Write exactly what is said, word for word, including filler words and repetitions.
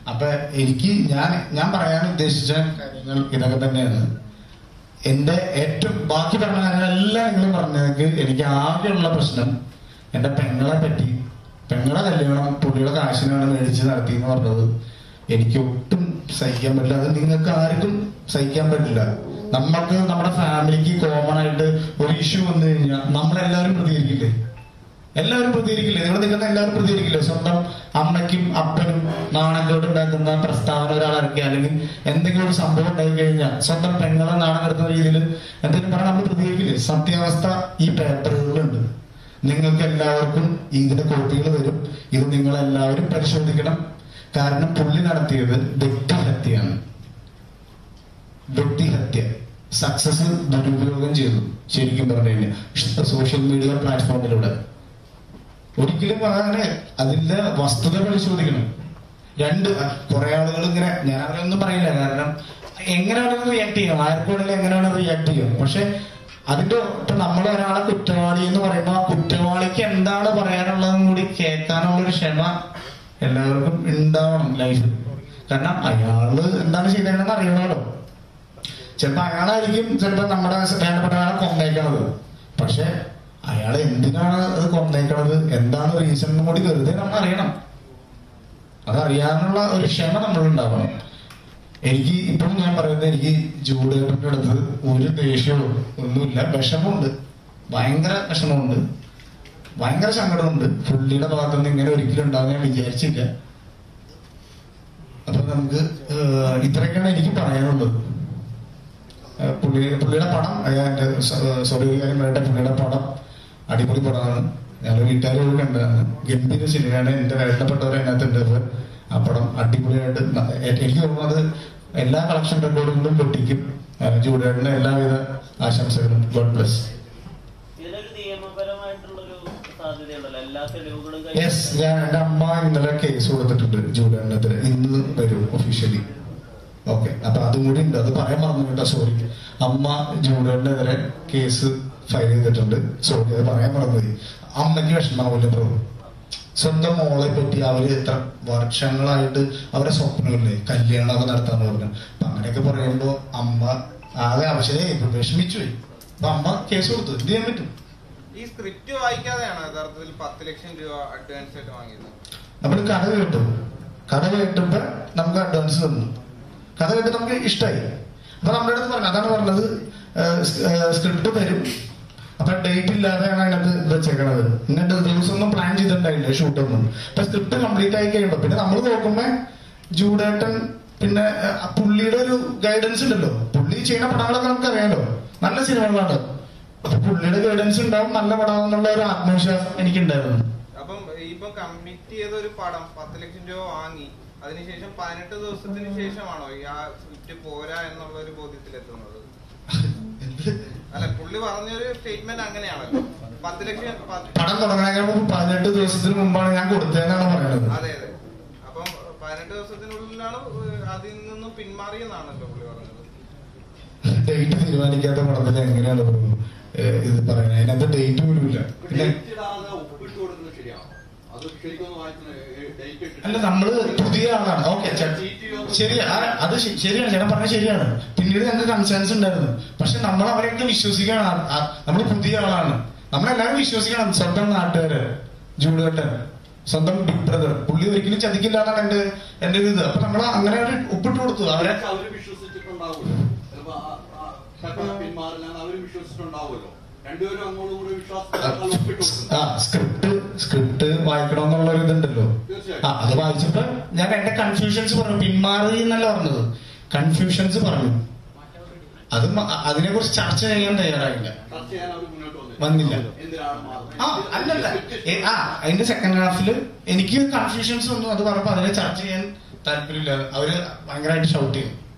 അപ്പൊ എനിക്ക് ഞാൻ ഞാൻ പറയാൻ ഉദ്ദേശിച്ച കാര്യങ്ങൾ ഇതൊക്കെ തന്നെയാണ്. എന്റെ ഏറ്റവും ബാക്കി പറഞ്ഞ കാര്യങ്ങളെല്ലാം നിങ്ങൾ പറഞ്ഞത് എനിക്ക് ആകെയുള്ള പ്രശ്നം എന്റെ പെങ്ങളെ പറ്റി. പെങ്ങളെ കല്യാണം പുള്ളിയുടെ കാശിനാണ് മേടിച്ച് നടത്തി എന്ന് പറഞ്ഞത് എനിക്ക് ഒട്ടും സഹിക്കാൻ പറ്റില്ല. അത് നിങ്ങൾക്ക് ആർക്കും സഹിക്കാൻ പറ്റില്ല. നമ്മൾക്ക് നമ്മുടെ ഫാമിലിക്ക് കോമൺ ആയിട്ട് ഒരു ഇഷ്യൂ വന്നു കഴിഞ്ഞാൽ നമ്മളെല്ലാവരും പ്രതികരിക്കില്ലേ? എല്ലാവരും പ്രതികരിക്കില്ലേ? നിങ്ങൾ നിൽക്കുന്ന എല്ലാവരും പ്രതികരിക്കില്ലേ? സ്വന്തം അമ്മയ്ക്കും അപ്പനും നാണക്കേട് ഉണ്ടാക്കുന്ന പ്രസ്താവന ഒരാൾ ഇറക്കി, അല്ലെങ്കിൽ എന്തെങ്കിലും ഒരു സംഭവം ഉണ്ടായി കഴിഞ്ഞാൽ സ്വന്തം പെങ്ങളെ നാണം കെടുത്തുന്ന രീതിയിൽ എന്തെങ്കിലും പറഞ്ഞാൽ നമ്മൾ പ്രതികരിക്കില്ലേ? സത്യാവസ്ഥ ഈ പേപ്പറുകളുണ്ട്. നിങ്ങൾക്ക് എല്ലാവർക്കും ഇതിന്റെ കോപ്പികൾ വരും. ഇത് നിങ്ങൾ എല്ലാവരും പരിശോധിക്കണം. കാരണം പുള്ളി നടത്തിയത് വ്യക്തിഹത്യയാണ്. വ്യക്തിഹത്യ സക്സസ് ദുരുപയോഗം ചെയ്തു. ശരിക്കും പറഞ്ഞു കഴിഞ്ഞാൽ സോഷ്യൽ മീഡിയ പ്ലാറ്റ്ഫോമിലൂടെ ഒരിക്കലും അങ്ങനെ അതിന്റെ വസ്തുത പരിശോധിക്കണം. രണ്ട് കുറെ ആളുകൾ ഇങ്ങനെ, ഞാൻ അവരൊന്നും പറയില്ല, കാരണം എങ്ങനെയാണെന്ന് റിയാക്ട് ചെയ്യാം, ആർക്കുവേണമെങ്കിലും എങ്ങനെയാണ് റിയാക്ട് ചെയ്യാം. പക്ഷെ അതിന്റെ ഇപ്പൊ നമ്മൾ ഒരാളെ കുറ്റവാളി എന്ന് പറയുമ്പോൾ ആ കുറ്റവാളിക്ക് എന്താണ് പറയാനുള്ളതും കൂടി കേൾക്കാനുള്ള ഒരു ക്ഷമ എല്ലാവർക്കും ഉണ്ടാവണം ലൈഫിൽ. കാരണം അയാള് എന്താണ് ചെയ്തതെന്ന് അറിയണമല്ലോ. ചിലപ്പോ അയാളായിരിക്കും ചിലപ്പോ നമ്മുടെ വേണ്ടപ്പെട്ട ആളെ കൊന്നേക്കണത്. പക്ഷെ അയാൾ എന്തിനാണ് അത് കൊന്നേക്കണത്, എന്താണ് റീസൺ എന്നും കൂടി വെറുതെ നമ്മൾ അറിയണം. അതറിയാനുള്ള ഒരു ക്ഷമ നമ്മളുണ്ടാവണം. എനിക്ക് ഇപ്പോഴും ഞാൻ പറയുന്നത്, എനിക്ക് ജൂഡേട്ടന്റെ അടുത്ത് ഒരു ദേഷ്യവും ഒന്നുമില്ല. വിഷമമുണ്ട്, ഭയങ്കര വിഷമമുണ്ട്, ഭയങ്കര സങ്കടമുണ്ട്. പുള്ളിയുടെ ഭാഗത്തുനിന്ന് ഇങ്ങനെ ഒരിക്കലും ഉണ്ടാവും ഞാൻ വിചാരിച്ചില്ല. അപ്പൊ നമുക്ക് ഇത്രയൊക്കെയാണ് എനിക്ക് പറയാനുള്ളത്. പുള്ളി പുള്ളിയുടെ പടം എന്റെ സോറി കാര്യം പറയട്ടെ, പുള്ളിയുടെ പടം അടിപൊളി പടമാണ്. ഞങ്ങൾ വീട്ടുകാരോട് കണ്ടതാണ്. ഗംഭീര സിനിമയാണ്. എന്റെ വേണ്ടപ്പെട്ടവരെ അതിനകത്തുണ്ട്. ആ പടം അടിപൊളിയായിട്ട് എനിക്ക് തോന്നുന്നത് എല്ലാ കളക്ഷൻ റെക്കോർഡുകളും പൊട്ടിക്കും. ജൂഡേട്ടന് എല്ലാവിധ ആശംസകളും. God bless. യെസ്, ഞാൻ എന്റെ അമ്മ ഇന്നലെ കേസ് കൊടുത്തിട്ടുണ്ട് ജൂഡേട്ടനെതിരെ. ഇന്ന് വരും ഒഫീഷ്യലി. ഓക്കെ, അപ്പൊ അതും കൂടി ഉണ്ട്. അത് പറയാൻ മറന്നു കേട്ടോ, സോറി. അമ്മ ജൂഡേട്ടനെതിരെ കേസ് ഫയൽ ചെയ്തിട്ടുണ്ട്. സോറി, അത് പറയാൻ മറന്നുപോയി. അമ്മയ്ക്ക് വിഷമാവില്ല ബ്രോ. സ്വന്തം മോളെ പറ്റി അവര് എത്ര വർഷങ്ങളായിട്ട് അവരെ സ്വപ്നമില്ലേ കല്യാണമൊക്കെ നടത്താന്ന് പറഞ്ഞു. അപ്പൊ അങ്ങനെയൊക്കെ പറയുമ്പോ അമ്മ ആകെ ആവശ്യമായി വിഷമിച്ചു പോയി. അപ്പൊ അമ്മ കേസ് കൊടുത്തു. എന്ത് ചെയ്യാൻ പറ്റും? ഈ സ്ക്രിപ്റ്റ് വായിക്കാതെയാണ് യഥാർത്ഥത്തിൽ പത്ത് ലക്ഷം രൂപ അഡ്വാൻസ് ആയിട്ട് വാങ്ങിയത്. നമ്മള് കഥ കേട്ടു. കഥ കേട്ടുമ്പോ നമുക്ക് അഡ്വാൻസ് തന്നു. കഥ കേട്ട് നമുക്ക് ഇഷ്ടമായി. അപ്പൊ നമ്മുടെ അടുത്ത് പറഞ്ഞു, അതാണ് പറഞ്ഞത്, സ്ക്രിപ്റ്റ് തരും. അപ്പൊ ഡേറ്റ് ഇല്ലാതെയാണ് അതിനകത്ത് വെച്ചേക്കണത്. എന്നിട്ട് ദിവസം ഒന്നും പ്ലാൻ ചെയ്തിട്ടുണ്ടായില്ല ഷൂട്ടൊന്നും. അപ്പൊ സ്ക്രിപ്റ്റ് കംപ്ലീറ്റ് ആയി കഴിയുമ്പോ പിന്നെ നമ്മൾ നോക്കുമ്പോ ജൂഡേട്ടൻ പിന്നെ പുള്ളിയുടെ ഒരു ഗൈഡൻസ് ഉണ്ടല്ലോ. പുള്ളി ചെയ്യുന്ന പടങ്ങളൊക്കെ നമുക്ക് അറിയാലോ, നല്ല സിനിമകളാണ്. അപ്പൊ പുള്ളിയുടെ ഗൈഡൻസ് ഉണ്ടാവും, നല്ല പടം എന്നുള്ള ഒരു ആത്മവിശ്വാസം എനിക്കുണ്ടായിരുന്നു. അപ്പം ഇപ്പൊ കമ്മിറ്റ് ചെയ്ത ഒരു പടം പത്ത് ലക്ഷം രൂപ വാങ്ങി, അതിനുശേഷം പതിനെട്ട് ദിവസത്തിന് ശേഷമാണോ ഈ ആ സ്ക്രിപ്റ്റ് പോരാ എന്നുള്ള ഒരു ബോധ്യത്തിലെത്തുന്നത്? അല്ല, പുള്ളി പറഞ്ഞൊരു സ്റ്റേറ്റ്മെന്റ് അങ്ങനെയാണല്ലോ. പത്ത് ലക്ഷം പടം തുടങ്ങാൻ പതിനെട്ട് ദിവസത്തിന് മുമ്പാണ് ഞാൻ കൊടുത്തതെന്നാണ് പറയുന്നത്. അതെ അതെ. അപ്പം പതിനെട്ട് ദിവസത്തിനുള്ളിലാണ് അതിൽ നിന്നും പിന്മാറിയെന്നാണല്ലോ പുള്ളി പറഞ്ഞത്. ഡേറ്റ് തീരുമാനിക്കാത്ത പടത്തിൽ എങ്ങനെയാണ് ഇത് പറയുന്നത്? അതിനകത്ത് ഡേറ്റ് പോലും ഇല്ല. പിന്നെ അല്ല, നമ്മള് പുതിയ ആളാണ്. ഓക്കെ, ശരിയാ, അത് ശരിയാണ്, ചേട്ടൻ പറഞ്ഞത് ശരിയാണ്. പിന്നീട് ഞങ്ങൾക്ക് കൺസേൺസ് ഉണ്ടായിരുന്നു. പക്ഷെ നമ്മൾ അവരെയൊക്കെ വിശ്വസിക്കണം. നമ്മൾ പുതിയ ആളാണ്, നമ്മളെല്ലാവരും വിശ്വസിക്കണം. സ്വന്തം നാട്ടുകാര്, ജൂഡേട്ടൻ, സ്വന്തം ബിഗ് ബ്രദർ, പുള്ളി ഒരിക്കലും ചതിക്കില്ല എന്നാണ് എന്റെ എന്റെ ഒരു ഇത്. അപ്പൊ നമ്മൾ അങ്ങനെ ഒരു ഒപ്പിട്ട് കൊടുത്തു. അവരെ ആ സ്ക്രിപ്റ്റ് സ്ക്രിപ്റ്റ് വായിക്കണം എന്നുള്ള ഒരു ഇതുണ്ടല്ലോ. ആ അത് വായിച്ചപ്പോ ഞാൻ എന്റെ കൺഫ്യൂഷൻസ് പറഞ്ഞു. പിന്മാറി എന്നല്ല പറഞ്ഞത്, കൺഫ്യൂഷൻസ് പറഞ്ഞു. അത് അതിനെ കുറിച്ച് ചർച്ച ചെയ്യാൻ തയ്യാറായില്ല, വന്നില്ല. ആ അല്ലല്ല, ആ അതിന്റെ സെക്കൻഡ് ഹാഫില് എനിക്ക് കൺഫ്യൂഷൻസ് വന്നു. അത് പറഞ്ഞപ്പോ അതിനെ ചർച്ച ചെയ്യാൻ താല്പര്യമില്ല. അവര് ഭയങ്കരമായിട്ട് ഷൗട്ട് ചെയ്യും.